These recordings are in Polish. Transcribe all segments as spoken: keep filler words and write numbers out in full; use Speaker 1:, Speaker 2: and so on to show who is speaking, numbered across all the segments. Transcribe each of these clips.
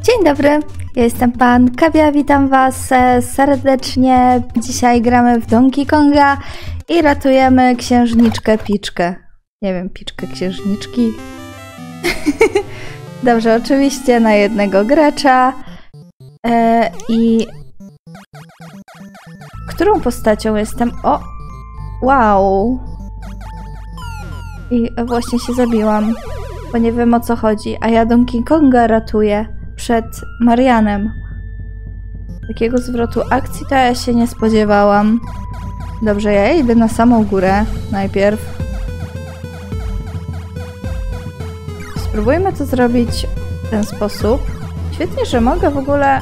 Speaker 1: Dzień dobry, ja jestem pan Kawia, witam was serdecznie. Dzisiaj gramy w Donkey Konga i ratujemy księżniczkę Piczkę. Nie wiem, Piczkę księżniczki. Dobrze, oczywiście na jednego gracza. E, I... Którą postacią jestem? O! Wow! I właśnie się zabiłam, bo nie wiem o co chodzi. A ja Donkey Konga ratuję przed Marianem. Takiego zwrotu akcji to ja się nie spodziewałam. Dobrze, ja idę na samą górę najpierw. Spróbujmy to zrobić w ten sposób. Świetnie, że mogę w ogóle...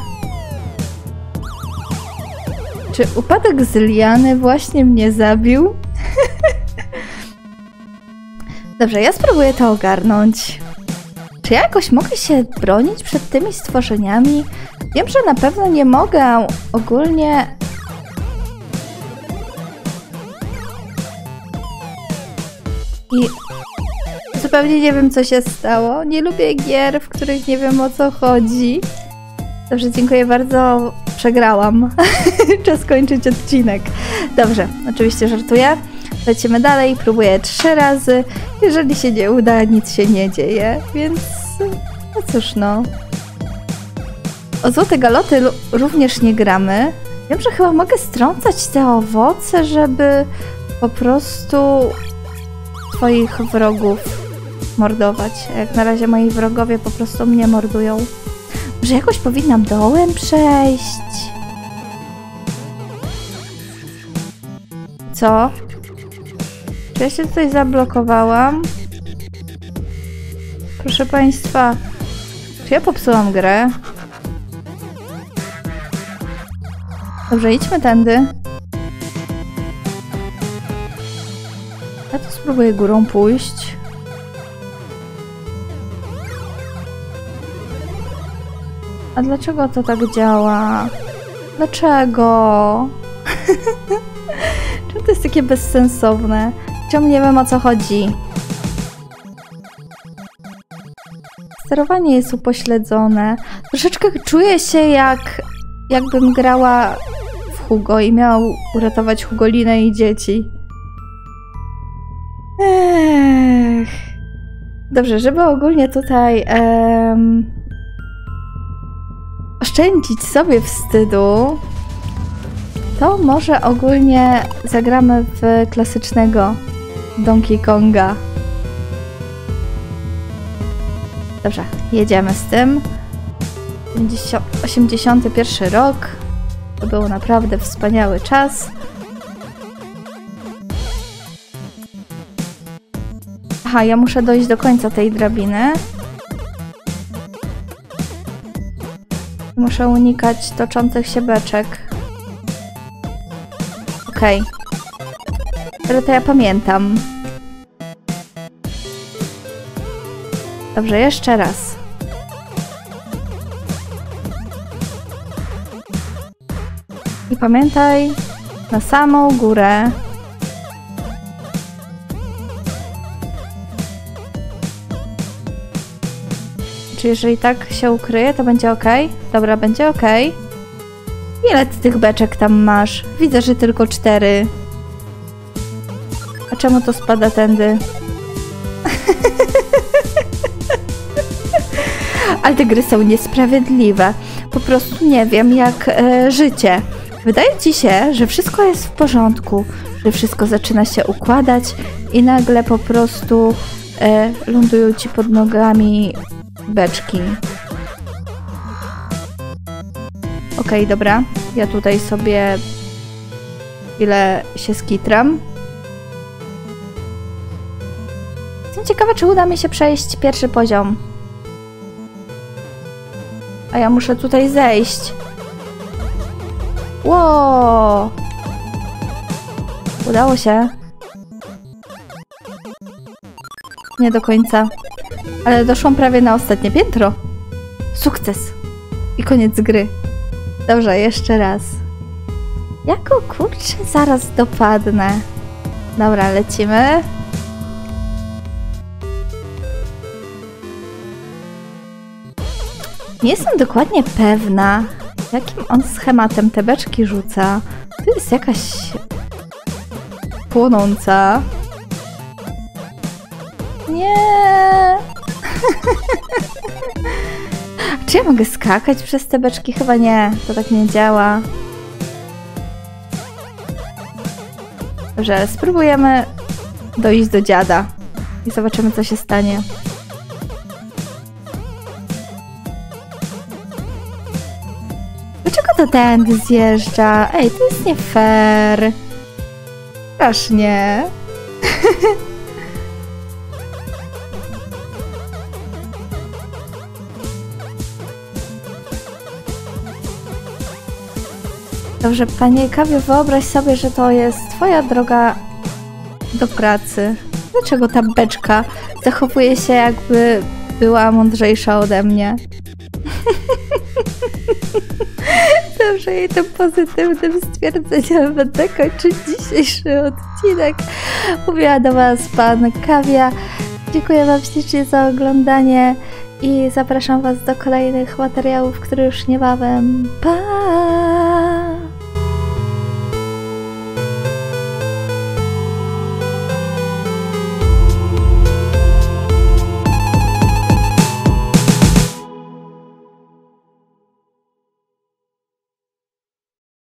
Speaker 1: Czy upadek z liany właśnie mnie zabił? Dobrze, ja spróbuję to ogarnąć. Czy ja jakoś mogę się bronić przed tymi stworzeniami? Wiem, że na pewno nie mogę ogólnie... I zupełnie nie wiem, co się stało. Nie lubię gier, w których nie wiem, o co chodzi. Dobrze, dziękuję bardzo. Przegrałam. Czas kończyć odcinek. Dobrze, oczywiście żartuję. Lecimy dalej, próbuję trzy razy. Jeżeli się nie uda, nic się nie dzieje, więc no cóż no. O złote galoty również nie gramy. Wiem, że chyba mogę strącać te owoce, żeby po prostu swoich wrogów mordować. Jak na razie moi wrogowie po prostu mnie mordują. Może jakoś powinnam dołem przejść? Co? Czy ja się tutaj zablokowałam? Proszę państwa, czy ja popsułam grę? Dobrze, idźmy tędy. Ja to spróbuję górą pójść. A dlaczego to tak działa? Dlaczego? Czemu to jest takie bezsensowne? Czemu nie wiem, o co chodzi? Sterowanie jest upośledzone. Troszeczkę czuję się jak... jakbym grała w Hugo i miał uratować Hugolinę i dzieci. Ech. Dobrze, żeby ogólnie tutaj... Em... oszczędzić sobie wstydu, to może ogólnie zagramy w klasycznego Donkey Konga. Dobrze, jedziemy z tym. osiemdziesiąty pierwszy rok. To był naprawdę wspaniały czas. Aha, ja muszę dojść do końca tej drabiny. Muszę unikać toczących się beczek. Okej. Okay. Ale to ja pamiętam. Dobrze, jeszcze raz. I pamiętaj, na samą górę. Czy jeżeli tak się ukryje, to będzie ok? Dobra, będzie ok. Ile ty tych beczek tam masz? Widzę, że tylko cztery. A czemu to spada tędy? Ale te gry są niesprawiedliwe. Po prostu nie wiem, jak e, życie. Wydaje ci się, że wszystko jest w porządku, że wszystko zaczyna się układać i nagle po prostu e, lądują ci pod nogami beczki. Okej, okay, dobra. Ja tutaj sobie chwilę się skitram. Jestem ciekawa, czy uda mi się przejść pierwszy poziom. A ja muszę tutaj zejść. Ło! Udało się. Nie do końca. Ale doszłam prawie na ostatnie piętro. Sukces. I koniec gry. Dobrze, jeszcze raz. Jako kurczę zaraz dopadnę. Dobra, lecimy. Nie jestem dokładnie pewna, jakim on schematem te beczki rzuca. To jest jakaś płonąca. Nie. Czy ja mogę skakać przez te beczki? Chyba nie, to tak nie działa. Dobrze, ale spróbujemy dojść do dziada i zobaczymy, co się stanie. Dlaczego to tędy zjeżdża? Ej, to jest nie fair. Strasznie. Dobrze, panie Kawie, wyobraź sobie, że to jest twoja droga do pracy. Dlaczego ta beczka zachowuje się, jakby była mądrzejsza ode mnie? Dobrze, i tym pozytywnym stwierdzeniem będę kończyć dzisiejszy odcinek. Mówiła do was pan Kawia. Dziękuję wam ślicznie za oglądanie i zapraszam was do kolejnych materiałów, które już niebawem. Pa!